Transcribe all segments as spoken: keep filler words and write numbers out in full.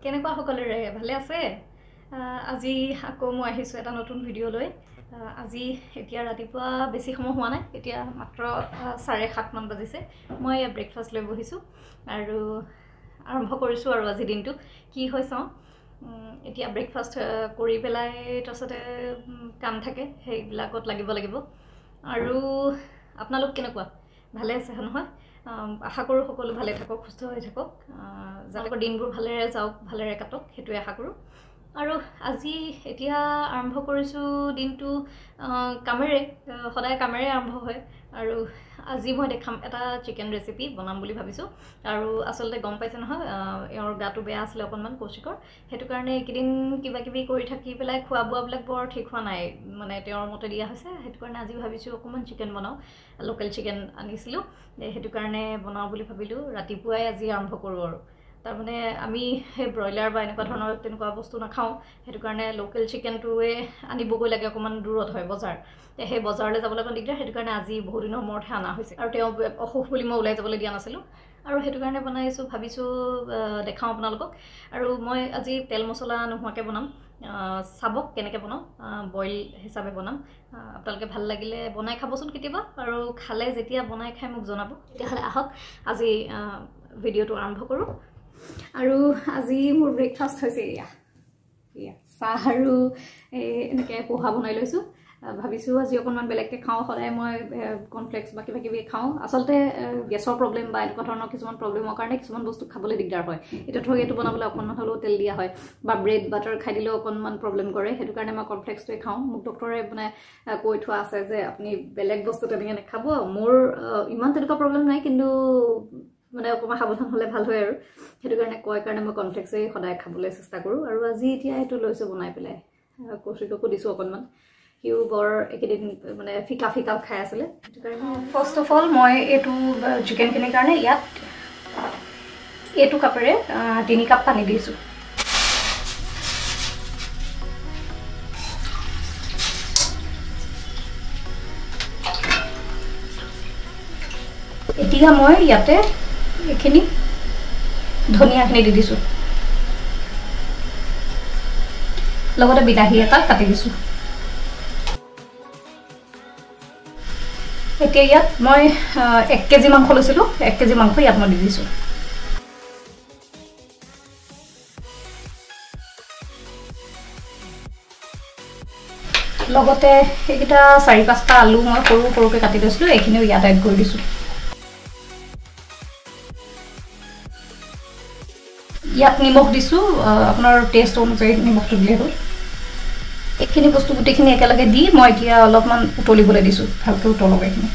কেনেকুৱা সকলোৰে ভালে আছে আজি আকৌ মই আহিছো এটা নতুন ভিডিও লৈ আজি এতিয়া ৰাতিপুৱা বেছি সময় হোৱা নাই এতিয়া মাত্ৰ চাৰে সাত মান বাজিছে মই ব্ৰেকফাষ্ট লৈ বহিছো আৰু আৰম্ভ কৰিছো আৰু আজি দিনটো কি হয় চাও এতিয়া ব্ৰেকফাষ্ট কৰি পেলাই তছতে কাম থাকে সেইবিলাকত লাগিব লাগিব আৰু আপোনালোক কেনেকুৱা ভালে আছে নহয় আশা কৰো সকলো ভালে থাকক সুস্থ হৈ থাকক যাতে দিনবোৰ ভালেৰে যাওক ভালেৰে কাটক হেতুৱে আশা কৰো আৰু আজি এতিয়া আৰম্ভ কৰিছো দিনটো কামেৰে সদায় কামেৰে আৰম্ভ হয় আৰু আজি মই দেখাম এটা চিকেন ৰেচিপি বনাম বুলি ভাবিছো আৰু আসলতে গম পাইছে নহয় এৰ গাটো বেয়া আছিল অকনমান কৌশিকৰ হেতু কাৰণে একদিন কিবা কিবি কৰি থাকি পেলাই খোৱা বোৱা বিলাক বৰ ঠিক হোৱা নাই মানে তেওঁৰ মতে দিয়া হৈছে হেতু কাৰণে আজি ভাবিছো অকনমান চিকেন বনাও লোকেল চিকেন আনিছিলো হেতু কাৰণে বনাও বুলি ভাবিলো ৰাতিপুৱাই আজি আৰম্ভ কৰো আৰু তাৰ মানে আমি হে ব্ৰইলাৰ বা এনেকুৱা ধৰণৰ তেনেকুৱা বস্তু নাখাও হেতু কাৰণে লোকেল চিকেনটোৱে আনিবগৈ লাগে অকমান দূৰত হয় বজাৰ হে বজাৰলৈ যাবলৈ অকন দিগদাৰ হেতু কাৰণে আজি বহুত দিনৰ মূৰত আনা হৈছে আৰু তেওঁ অসুখ বুলি মই ওলাই যাবলৈ দিয়া নাছিলো আৰু হেতু কাৰণে বনাইছো ভাবিছো দেখাও আপোনালোকক আৰু মই আজি তেল মছলা নোহোৱাকে বনাম সাবক কেনেকে বনাম বইল হিচাপে বনাম আপোনালোকে ভাল লাগিলে বনাই খাবচোন কেতিয়াবা আৰু খালে যেতিয়া বনাই খাই মোক জনাব তেতিয়াহলে আহক আজি ভিডিওটো আৰম্ভ কৰো আৰু আজি মোৰ ব্ৰেকফাষ্ট হৈছে ইয়া ইয়া চাহ আৰু এনেকে পোহা বনাই লৈছো ভাবিছো আজি অকনমান বেলেগকে খাও সদায় মই কৰ্নফ্লেক্স বা কিবা কিবি খাও আসলতে গেছৰ প্ৰবলেম বা এনেকুৱা ধৰণৰ কিছুমান প্ৰবলেমৰ কাৰণে কিছুমান বস্তু খাবলৈ দিগদাৰ হয় এটা থৈ এটো বনাবলৈ অকনমান হলো তেল দিয়া হয় বা ব্ৰেড বাটাৰ খাই দিলে অকনমান প্ৰবলেম কৰে হেতু কাৰণে মই কৰ্নফ্লেক্সটোৱে খাও মোক ডক্টৰে মানে কৈ থোৱা আছে যে আপুনি বেলেগ বস্তু তেনেকে নাখাব মোৰ ইমান তেনেকুৱা প্ৰবলেম নাই কিন্তু মানে অকমা সাবধান হলে ভাল হয় আৰু হেতু কাৰণে কয় কাৰণে মই কৰ্নফ্লেক্সে সদায় খাবলৈ চেষ্টা কৰো আৰু আজি এতিয়া এটো লৈছো বনাই পেলাই কৌশিককো দিছো অকনমান হিউ বৰ একদিন মানে ফিকা ফিকা খাই আছিলে হেতু কাৰণে ফাৰ্স্ট অফ অল মই এটো চিকেন কিনে কাৰণে ইয়াত এটো কাপৰে তিনি কাপ পানী দিছো এতিয়া মই ইয়াতে এখিনি ধনিয়াখিনি দি দিছো লগতে বিলাহী এটা কাটি দিছো এতিয়া ইয়াত মই এক কেজি মাংস লৈছিলো এক কেজি মাংস ইয়াত মই দি দিছো লগতে এইটা চাৰি পাঁচটা আলু মই সৰু সৰুকে কাটি লৈছিলো এইখিনিও ইয়াত এড কৰি দিছো ইয়াত নিমখ দিছো আপোনাৰ টেষ্ট অনুযায়ী নিমখটো দিলে হ'ল এখিনি বস্তু গুটেখিনি একেলগে দি মই এতিয়া অলপমান উতলিবলৈ দিছো ভালকৈ উতলক এখিনি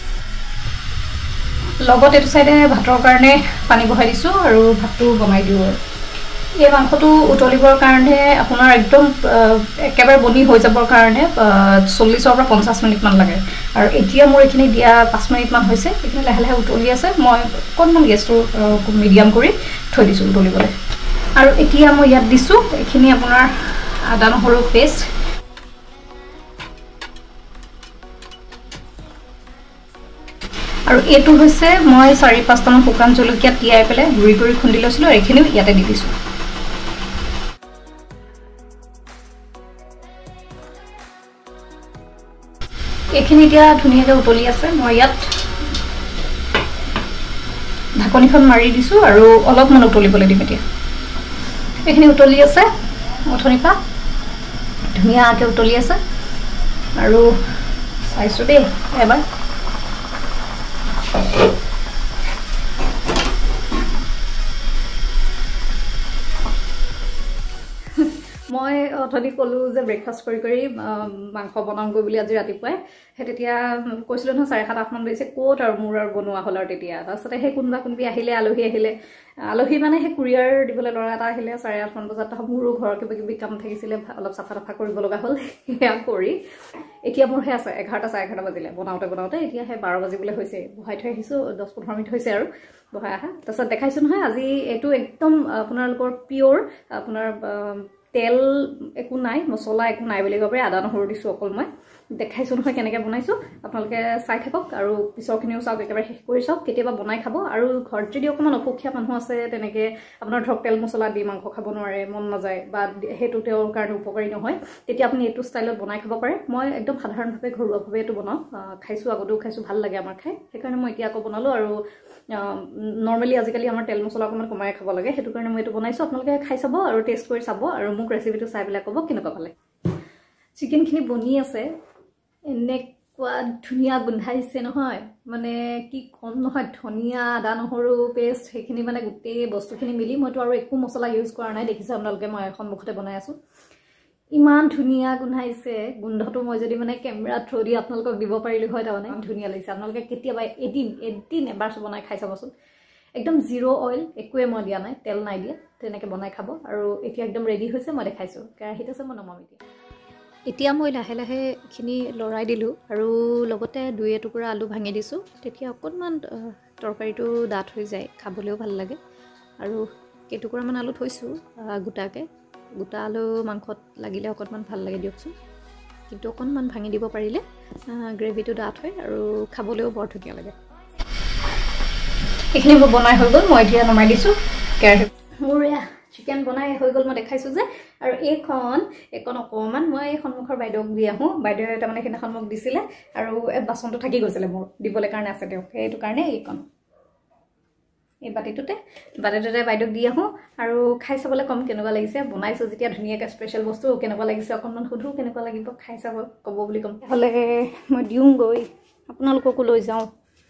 লগতে এটো সাইডে ভাতৰ কাৰণে পানী বহাই দিছো আৰু ভাতটো বনাই দিও এই মাংসটো উতলিবৰ কাৰণে আপোনাৰ একদম একেবাৰে বনি হৈ যাবৰ কাৰণে চল্লিশ পৰা পঞ্চাশ মিনিট মান লাগে আৰু এতিয়া মোৰ এখিনি দিয়া পাঁচ মিনিট মান হৈছে এখিনি লাহে লাহে উতলি আছে মই কোনমান গেছটো মিডিয়াম কৰি থৈ দিছো উতলিবলৈ আৰু এতিয়া মই ইয়াত দিছো এখিনি আপোনাৰ আদা নহৰু পেষ্ট আৰু এটো হৈছে মই চাৰি পাঁচটা মান শুকান জলকীয়া তিয়াই পেলাই গুৰি কৰি খুন্দি লৈছিলো এখিনি ইয়াতে দি দিছো এখিনি এতিয়া ধুনিয়াকৈ উতলি আছে মই ইয়াত ঢাকনিখন মাৰি দিছো আৰু অলপ মান উতলিবলৈ দিম এতিয়া এখিনি উতলি আছে অথনিপা ধুনিয়াকৈ উতলি আছে আৰু চাইছো দে এবাৰ মই অথনি কলো যে ব্ৰেকফাষ্ট কৰি কৰি মাংস বনাওগৈ বুলি আজি ৰাতিপুৱাই হে তেতিয়া কৈছিল ন চাৰে সাত আঠ মান বাজিছে কোট আৰু মোৰ আৰু বনোৱা হল আৰু তেতিয়া তাৰছতে হে কোনবা কোনবি আহিলে আলহী আহিলে আলহী মানে হে কুৰিয়াৰ দিবলৈ লৰা এটা আহিলে চাৰে আঠ মান বজাত মোৰো ঘৰ কিবা কিবি কাম থাকিছিলে অলপ সাফা সাফা কৰিব লগা হল হেয়া কৰি এতিয়া মোৰ হে আছে এঘাৰটা চাৰে এঘাৰটা বাজিলে বনাওতে বনাওতে এতিয়া হে বাৰ বাজিবলৈ হৈছে বহাই থৈ আহিছো দহ পোন্ধৰ মিনিট হৈছে আৰু বহাই আহা তাৰছত দেখাইছো নহয় আজি এটো একদম আপোনালোকৰ পিওৰ আপোনাৰ তেল একো নাই মছলা একো নাই বুলি ক'ব পাৰি আদা নহৰু দিছোঁ অকল মই দেখাইছোঁ নহয় কেনেকৈ বনাইছোঁ আপোনালোকে চাই থাকক আৰু পিছৰখিনিও চাওক একেবাৰে শেষ কৰি চাওক কেতিয়াবা বনাই খাব আৰু ঘৰত যদি অকণমান অসুখীয়া মানুহ আছে তেনেকৈ আপোনাৰ ধৰক তেল মছলা দি মাংস খাব নোৱাৰে মন নাযায় বা সেইটো তেওঁৰ কাৰণে উপকাৰী নহয় তেতিয়া আপুনি এইটো ষ্টাইলত বনাই খাব পাৰে মই একদম সাধাৰণভাৱে ঘৰুৱাভাৱে এইটো বনাওঁ খাইছোঁ আগতেও খাইছোঁ ভাল লাগে আমাৰ খাই সেইকাৰণে মই এতিয়া আকৌ বনালোঁ আৰু নৰ্মেলি আজিকালি আমাৰ তেল মছলা অকণমান কমাই খাব লাগে সেইটো কাৰণে মই এইটো বনাইছোঁ আপোনালোকে খাই চাব আৰু টেষ্ট কৰি চাব আৰু মোক ৰেচিপিটো চাই পেলাই ক'ব কেনেকুৱা পালে চিকেনখিনি বনি আছে এনেকুৱা ধুনীয়া গোন্ধাইছে নহয় মানে কি কম নহয় ধনিয়া আদা নহৰু পেষ্ট সেইখিনি মানে গোটেই বস্তুখিনি মিলি মইতো আৰু একো মছলা ইউজ কৰা নাই দেখিছে আপোনালোকে মই সন্মুখতে বনাই আছোঁ ইমান ধুনীয়া গোন্ধাইছে গোন্ধটো মই যদি মানে কেমেৰা থ্ৰু দি আপোনালোকক দিব পাৰিলোঁ হয় তাৰমানে ধুনীয়া লাগিছে আপোনালোকে কেতিয়াবা এদিন এদিন এবাৰ বনাই খাই চাবচোন একদম জিৰ' অইল একোৱে মই দিয়া নাই তেল নাই দিয়া তেনেকৈ বনাই খাব আৰু এতিয়া একদম ৰেডি হৈছে মই দেখাইছোঁ কেৰাহীত আছে মই নমাম এতিয়া এতিয়া মই লাহে লাহে এইখিনি লৰাই দিলোঁ আৰু লগতে দুই এটুকুৰা আলু ভাঙি দিছোঁ তেতিয়া অকণমান তৰকাৰীটো ডাঠ হৈ যায় খাবলৈও ভাল লাগে আৰু কেইটুকুৰামান আলু থৈছোঁ গোটাকৈ গোটা আলু মাংসত লাগিলে অকণমান ভাল লাগে দিয়কচোন কিন্তু অকণমান ভাঙি দিব পাৰিলে গ্ৰেভিটো ডাঠ হয় আৰু খাবলৈও বৰ ধুনীয়া লাগে এইখিনি মোৰ বনাই হৈ গ'ল মই এতিয়া নমাই দিছোঁ কেৰাহীত মোৰ এয়া চিকেন বনাই হৈ গ'ল মই দেখাইছোঁ যে আৰু এইখন এইখন অকণমান মই সন্মুখৰ বাইদেউক দি আহোঁ বাইদেৱে তাৰমানে সেইদিনাখন মোক দিছিলে আৰু বাচনটো থাকি গৈছিলে মোৰ দিবলৈ কাৰণে আছে তেওঁক সেইটো কাৰণে এইখন এই বাতিটোতে বাতিটোতে বাইদেউক দি আহোঁ আৰু খাই চাবলৈ কম কেনেকুৱা লাগিছে বনাইছোঁ যেতিয়া ধুনীয়াকৈ স্পেচিয়েল বস্তু কেনেকুৱা লাগিছে অকণমান সুধোঁ কেনেকুৱা লাগিব খাই চাব ক'ব বুলি ক'ম হ'লে মই দিওঁগৈ আপোনালোককো লৈ যাওঁ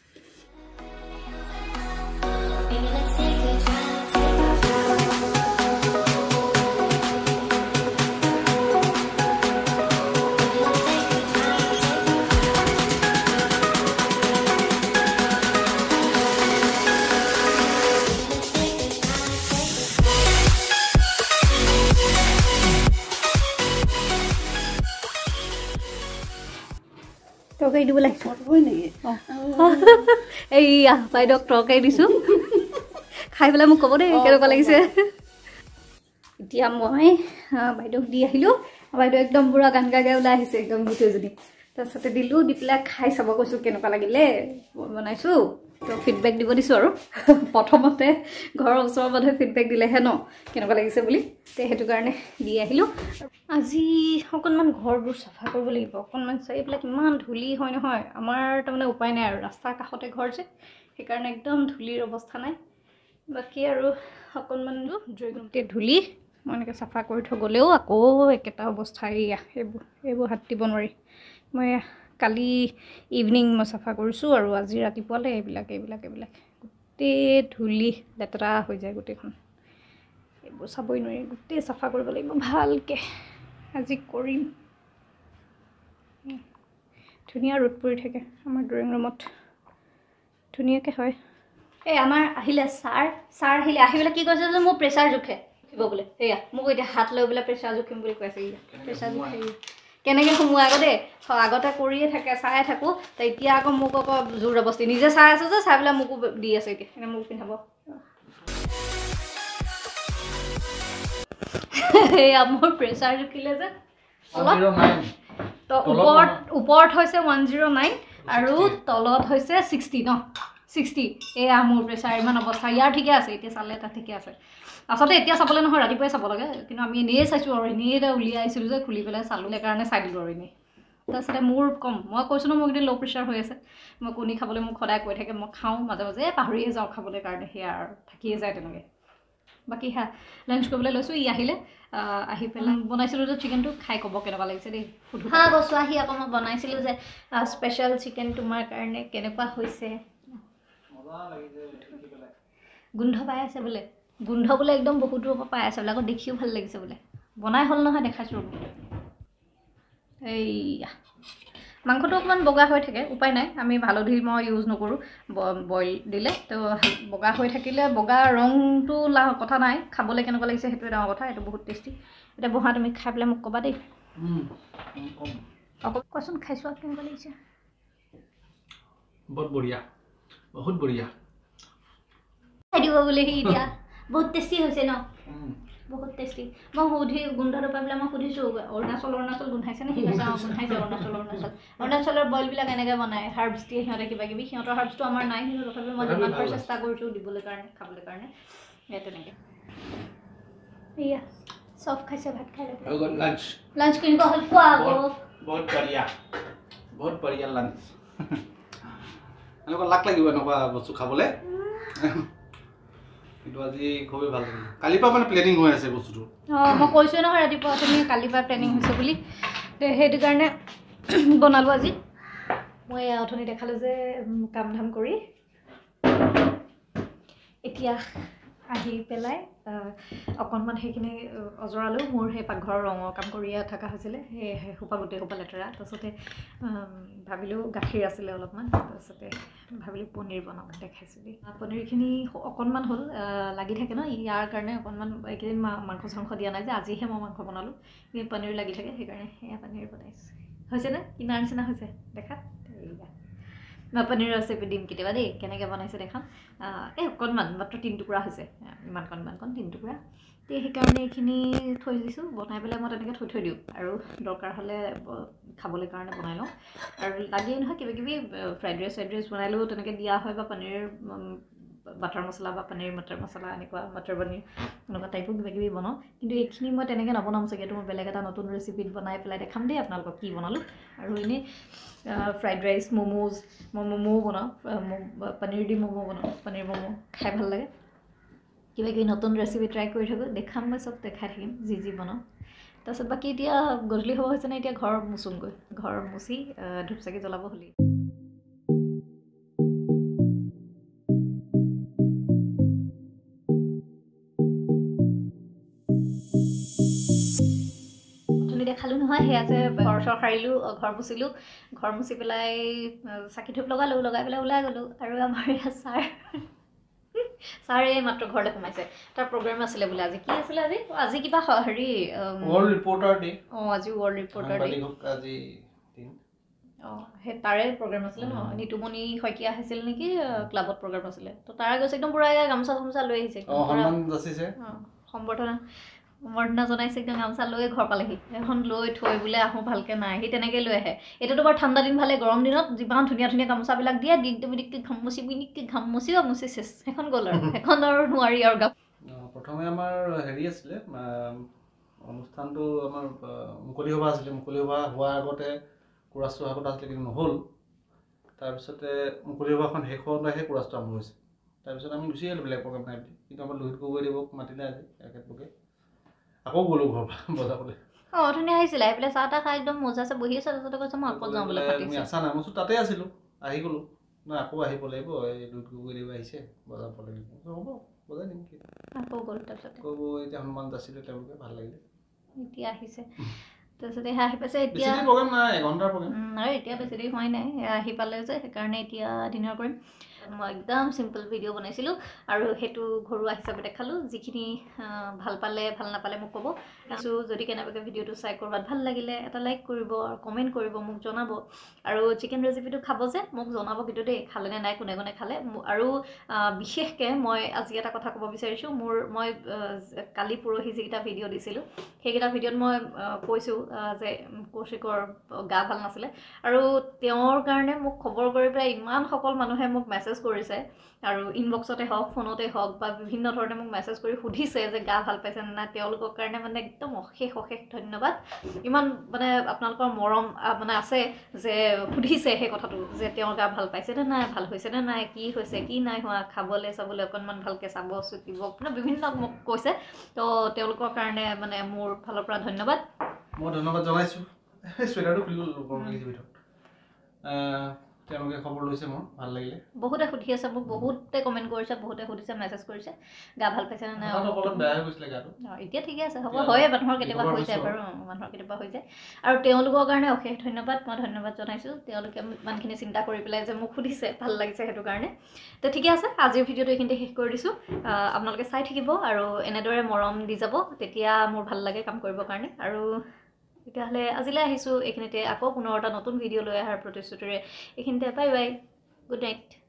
তৰকাৰী দিব লাগিছে এইয়া বাইদেউক তৰকাৰী দিছোঁ খাই পেলাই মোক ক'ব দেই কেনেকুৱা লাগিছে এতিয়া মই বাইদেউক দি আহিলোঁ বাইদেউ একদম পুৰা গান গাই গাই ওলাই আহিছে একদম গোটেইজনী তাৰপিছতে দিলোঁ দি পেলাই খাই চাব কৈছোঁ কেনেকুৱা লাগিলে বনাইছোঁ তো ফিডবেক দিব দিছোঁ আৰু প্ৰথমতে ঘৰৰ ওচৰৰ মানুহে ফিডবেক দিলেহে ন কেনেকুৱা লাগিছে বুলি তে সেইটো কাৰণে দি আহিলোঁ আজি অকণমান ঘৰবোৰ চাফা কৰিব লাগিব অকণমান চাই এইবিলাক ইমান ধূলি হয় নহয় আমাৰ তাৰমানে উপায় নাই আৰু ৰাস্তাৰ কাষতে ঘৰ যে সেইকাৰণে একদম ধূলিৰ অৱস্থা নাই বাকী আৰু অকণমান গোটেই ধূলি মই এনেকৈ চাফা কৰি থৈ গ'লেও আকৌ একেটা অৱস্থা এয়া এইবোৰ এইবোৰ হাত দিব নোৱাৰি মই কালি ইভিনিং মই চাফা কৰিছোঁ আৰু আজি ৰাতিপুৱালৈ এইবিলাক এইবিলাক এইবিলাক গোটেই ধূলি লেতেৰা হৈ যায় গোটেইখন এইবোৰ চাবই নোৱাৰি গোটেই চাফা কৰিব লাগিব ভালকৈ আজি কৰিম ধুনীয়া ৰ'দ পৰি থাকে আমাৰ ড্ৰয়িং ৰুমত ধুনীয়াকৈ হয় এই আমাৰ আহিলে ছাৰ ছাৰ আহিলে আহি পেলাই কি কৈছে যে মোৰ প্ৰেছাৰ জোখে জুখিব বোলে সেয়া মোক এতিয়া হাত লৈ পেলাই প্ৰেছাৰ জুখিম বুলি কৈছে প্ৰেছাৰ জোখে কেনেকৈ সোমোৱা আকৌ দেই আগতে কৰিয়ে থাকে চাই থাকোঁ এতিয়া আকৌ মোক আকৌ জোৰ জবস্তি নিজে চাই আছোঁ যে চাই পেলাই মোকো দি আছে এতিয়া এনে মোক পিন্ধাব এয়া মোৰ প্ৰেছাৰ জুখিলে যে অলপ ওপৰত ওপৰত হৈছে ওৱান জিৰ' নাইন আৰু তলত হৈছে ছিক্সটি ন ছিক্সটি এয়া মোৰ প্ৰেছাৰ ইমান অৱস্থা ইয়াৰ ঠিকে আছে এতিয়া চালে তাত ঠিকে আছে আচলতে এতিয়া চাবলৈ নহয় ৰাতিপুৱাই চাব লাগে কিন্তু আমি এনেই চাইছোঁ আৰু এনেই এটা উলিয়াইছিলোঁ যে খুলি পেলাই চালোঁ কাৰণে চাই দিলোঁ আৰু এনেই তাৰপিছতে মোৰ কম মই কৈছোঁ ন মোৰ এতিয়া ল' প্ৰেছাৰ হৈ আছে মই কণী খাবলৈ মোক সদায় কৈ থাকে মই খাওঁ মাজে মাজে পাহৰিয়ে যাওঁ খাবলৈ কাৰণে সেয়া আৰু থাকিয়ে যায় তেনেকৈ বাকী হা লাঞ্চ কৰিবলৈ লৈছোঁ ই আহিলে আহি পেলাই বনাইছিলোঁ যে চিকেনটো খাই ক'ব কেনেকুৱা লাগিছে দেই সুধো হা কৈছোঁ আহি আকৌ মই বনাইছিলোঁ যে স্পেচিয়েল চিকেন তোমাৰ কাৰণে কেনেকুৱা হৈছে গোন্ধ পাই আছে বোলে গোন্ধ বোলে একদম বহুত দূৰৰ পৰা পাই আছে বোলে আকৌ দেখিও ভাল লাগিছে বোলে বনাই হ'ল নহয় দেখাইছোঁ এইয়া মাংসটো অকণমান বগা হৈ থাকে উপায় নাই আমি হালধি মই ইউজ নকৰোঁ বইল দিলে তো বগা হৈ থাকিলে বগা ৰংটো কথা নাই খাবলৈ কেনেকুৱা লাগিছে সেইটো ডাঙৰ কথা এইটো বহুত টেষ্টি এতিয়া বহা তুমি খাই পেলাই মোক ক'বা দেই অকল কোৱাচোন খাইছোঁ আৰু কেনেকুৱা লাগিছে বহুত বঢ়িয়া বহুত বঢ়িয়া খাই দিব বোলে সি এতিয়া বহুত টেষ্টি হৈছে ন বহুত টেষ্টি মই সুধি গোন্ধটো পাই পেলাই মই সুধিছোঁ অৰুণাচল অৰুণাচল গোন্ধাইছে নে সি কৈছে অঁ গোন্ধাইছে অৰুণাচল অৰুণাচল অৰুণাচলৰ বইলবিলাক এনেকৈ বনায় হাৰ্বছ দিয়ে সিহঁতে কিবা কিবি সিহঁতৰ হাৰ্বছটো আমাৰ নাই কিন্তু তথাপিও মই যিমান পাৰোঁ চেষ্টা কৰিছোঁ দিবলৈ কাৰণে খাবলৈ কাৰণে এয়া তেনেকৈ এয়া চব খাইছে ভাত খাই লাঞ্চ লাঞ্চ কেনেকুৱা হ'ল কোৱা আকৌ বহুত বঢ়িয়া বহুত বঢ়িয়া লাঞ্চ এনেকুৱা লাগ লাগিব এনেকুৱা বস্তু খাবলৈ কিন্তু আজি খুবেই ভাল লাগিল কালিৰ পৰা মানে প্লেনিং হৈ আছে বস্তুটো অঁ মই কৈছোঁ নহয় ৰাতিপুৱা তুমি কালিৰ পৰা প্লেনিং হৈছে বুলি সেইটো কাৰণে বনালোঁ আজি মই অথনি দেখালোঁ যে কাম ধাম কৰি এতিয়া আহি পেলাই অকণমান সেইখিনি অজৰালোঁ মোৰ সেই পাকঘৰৰ ৰঙৰ কাম কৰিয়ে থকা হৈছিলে সেই সোপা গোটেই সোপা লেতেৰা তাৰপিছতে ভাবিলোঁ গাখীৰ আছিলে অলপমান তাৰপিছতে ভাবিলোঁ পনীৰ বনাওঁ দেখাইছোঁ দেই পনীৰখিনি অকণমান হ'ল লাগি থাকে ন ইয়াৰ কাৰণে অকণমান এইকেইদিন মাংস চাংস দিয়া নাই যে আজিহে মই মাংস বনালোঁ কিন্তু পনীৰ লাগি থাকে সেইকাৰণে সেয়া পনীৰ বনাইছোঁ হৈছেনে কিনাৰ নিচিনা হৈছে দেখাত মই পনীৰ ৰেচিপি দিম কেতিয়াবা দেই কেনেকৈ বনাইছে দেখাম এই অকণমান মাত্ৰ তিনি টুকুৰা হৈছে ইমানকণ ইমানকণ তিনি টুকুৰা তো সেইকাৰণে এইখিনি থৈ দিছোঁ বনাই পেলাই মই তেনেকৈ থৈ থৈ দিওঁ আৰু দৰকাৰ হ'লে খাবলৈ কাৰণে বনাই লওঁ আৰু লাগেই নহয় কিবা কিবি ফ্ৰাইড ৰাইচ ফ্ৰাইড ৰাইচ বনালেও তেনেকৈ দিয়া হয় বা পনীৰ বাটাৰ মছলা বা পনীৰ মটৰ মছলা এনেকুৱা মটৰ পনীৰ এনেকুৱা টাইপো কিবা কিবি বনাওঁ কিন্তু এইখিনি মই তেনেকৈ নবনাম চাগে এইটো মই বেলেগ এটা নতুন ৰেচিপিত বনাই পেলাই দেখাম দেই আপোনালোকক কি বনালোঁ আৰু এনেই ফ্ৰাইড ৰাইচ ম'ম'জ মই ম'ম'ও বনাওঁ পনীৰ দি ম'ম' বনাওঁ পনীৰ ম'ম' খাই ভাল লাগে কিবা কিবি নতুন ৰেচিপি ট্ৰাই কৰি থাকোঁ দেখাম মই চব দেখাই থাকিম যি যি বনাওঁ তাৰপিছত বাকী এতিয়া গধূলি হ'ব হৈছেনে এতিয়া ঘৰ মুচোঁগৈ ঘৰ মুচি ধূপ চাকি জ্বলাব হ'লেই দেখালোঁ নহয় সেয়া যে ঘৰ চৰ সাৰিলোঁ ঘৰ মুচিলোঁ ঘৰ মুচি পেলাই চাকি ধূপ লগালোঁ লগাই পেলাই ওলাই গ'লোঁ আৰু আমাৰ ইয়াত ছাৰ ছাৰ এই মাত্ৰ ঘৰলৈ সোমাইছে তাৰ প্ৰগ্ৰেম আছিলে বোলে আজি কি আছিলে আজি আজি কিবা হেৰি ৱৰ্ল্ড ৰিপৰ্টাৰ ডে অঁ আজি ৱৰ্ল্ড ৰিপৰ্টাৰ ডে আজি অঁ সেই তাৰে প্ৰগ্ৰেম আছিলে ন নিতুমণি শইকীয়া আহিছিল নেকি ক্লাবত প্ৰগ্ৰেম আছিলে তো তাৰে গৈছে একদম পূৰা গামোচা চামোচা লৈ আহিছে অঁ সম্বৰ্ধনা সম্বৰ্ধনা জনাইছে একদম গামোচা লৈ ঘৰ পালেহি এখন লৈ থৈ বোলে আহোঁ ভালকৈ নাই সি তেনেকৈ লৈ আহে এতিয়াতো বাৰু ঠাণ্ডা দিন ভালে গৰম দিনত যিমান ধুনীয়া ধুনীয়া গামোচাবিলাক দিয়ে দিনটো মিনিককৈ ঘাম মুচি মিনিককৈ ঘাম মুচিও মুচি চেচ সেইখন গ'ল আৰু সেইখন আৰু নোৱাৰি আৰু গাম প্ৰথমে আমাৰ হেৰি আছিলে অনুষ্ঠানটো আমাৰ মুকলি সভা আছিলে মুকলি সভা হোৱাৰ আগতে কোৰাছটো আগত আছিলে কিন্তু নহ'ল তাৰপিছতে মুকলি সভাখন শেষ হোৱালৈহে কোৰাছটো আৰম্ভ হৈছে তাৰপিছত আমি গুচি আহিলোঁ বেলেগ প্ৰগ্ৰেম নাই বুলি কিন্তু আমাৰ লোহিত গগৈদেৱক মাতিলে আজি এখেতলোকে আকৌ গ'লোঁ ঘৰৰ পৰা বজাবলৈ অঁ ধুনীয়া আহিছিলে আহি পেলাই চাহ তাহ খাই একদম মজা আছে বহি আছে তাৰপিছতে কৈছে মই আকৌ যাওঁ বোলে তুমি আছা নাই মই তাতে আছিলোঁ আহি গ'লোঁ নাই আকৌ আহিব লাগিব এই লোহিত গগৈদেৱ আহিছে বজাব লাগিব হ'ব বজাই দিম কি আকৌ গ'ল তাৰপিছতে ক'ব এতিয়া হনুমান আছিলে তেওঁলোকে ভাল লাগিলে এতিয়া আহিছে তাৰপিছতে সেয়া আহি পাইছে এতিয়া প্ৰগ্ৰেম নাই এঘণ্টাৰ প্ৰগ্ৰেম আৰু এতিয়া বেছি দেৰি হোৱাই নাই আহি পালে যে সেইকাৰণে এতিয়া ডিনাৰ কৰিম মই একদম চিম্পল ভিডিঅ' বনাইছিলোঁ আৰু সেইটো ঘৰুৱা হিচাপে দেখালোঁ যিখিনি ভাল পালে ভাল নাপালে মোক ক'ব তাৰপিছত যদি কেনেবাকৈ ভিডিঅ'টো চাই ক'ৰবাত ভাল লাগিলে এটা লাইক কৰিব আৰু কমেণ্ট কৰিব মোক জনাব আৰু চিকেন ৰেচিপিটো খাব যে মোক জনাব কিন্তু দেই খালেনে নাই কোনে কোনে খালে আৰু বিশেষকৈ মই আজি এটা কথা ক'ব বিচাৰিছোঁ মোৰ মই কালি পৰহি যিকেইটা ভিডিঅ' দিছিলোঁ সেইকেইটা ভিডিঅ'ত মই কৈছোঁ যে কৌশিকৰ গা ভাল নাছিলে আৰু তেওঁৰ কাৰণে মোক খবৰ কৰি পেলাই ইমান সকল মানুহে মোক মেছেজ কৰিছে আৰু ইনবক্সতে হওক ফোনতে হওক বা বিভিন্ন ধৰণে মোক মেছেজ কৰি সুধিছে যে গা ভাল পাইছে নে নাই তেওঁলোকৰ কাৰণে মানে একদম অশেষ অশেষ ধন্যবাদ ইমান মানে আপোনালোকৰ মৰম মানে আছে যে সুধিছে সেই কথাটো যে তেওঁৰ গা ভাল পাইছে নে নাই ভাল হৈছে নে নাই কি হৈছে কি নাই হোৱা খাবলৈ চাবলৈ অকণমান ভালকৈ চাব চুটিব মানে বিভিন্ন মোক কৈছে তো তেওঁলোকৰ কাৰণে মানে মোৰ ফালৰ পৰা ধন্যবাদ মই ধন্যবাদ জনাইছোঁ চুৱেটাৰটো খুলি ল'লোঁ গৰম লাগিছে ভিতৰত তেওঁলোকে খবৰ লৈছে মোৰ ভাল লাগিলে বহুতে সুধি আছে মোক বহুতে কমেণ্ট কৰিছে বহুতে সুধিছে মেছেজ কৰিছে গা ভাল পাইছে নে নাই অলপ বেয়া হৈ গৈছিলে গাটো এতিয়া ঠিকে আছে হ'ব হয়ে মানুহৰ কেতিয়াবা হৈ যায় বাৰু মানুহৰ কেতিয়াবা হৈ যায় আৰু তেওঁলোকৰ কাৰণে অশেষ ধন্যবাদ মই ধন্যবাদ জনাইছোঁ তেওঁলোকে ইমানখিনি চিন্তা কৰি পেলাই যে মোক সুধিছে ভাল লাগিছে সেইটো কাৰণে তো ঠিকে আছে আজিৰ ভিডিঅ'টো এইখিনিতে শেষ কৰি দিছোঁ আপোনালোকে চাই থাকিব আৰু এনেদৰে মৰম দি যাব তেতিয়া মোৰ ভাল লাগে কাম কৰিবৰ কাৰণে আৰু তেতিয়াহ'লে আজিলৈ আহিছোঁ এইখিনিতে আকৌ পুনৰ এটা নতুন ভিডিঅ' লৈ অহাৰ প্ৰতিশ্ৰুতিৰে এইখিনিতে বাই বাই গুড নাইট